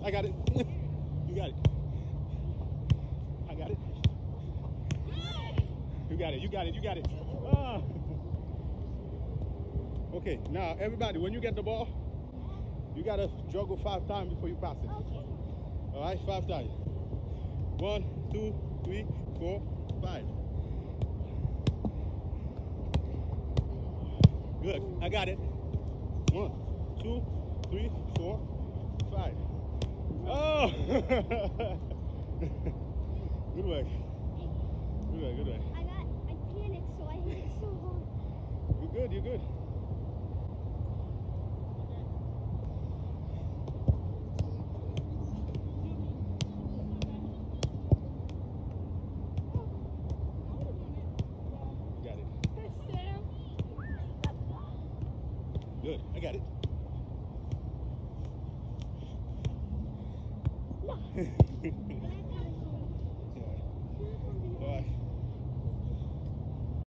I got it. You got it. I got it. You got it. You got it. You got it. Ah. Okay, now everybody, when you get the ball, you gotta juggle 5 times before you pass it. Okay. All right, 5 times. 1, 2, 3, 4, 5. Good. I got it. 1, 2, 3, 4, 5. Oh! Good work. Good work. Good work. I panicked, so I hit it so hard. You're good. You're good. Got it. Good. I got it. No.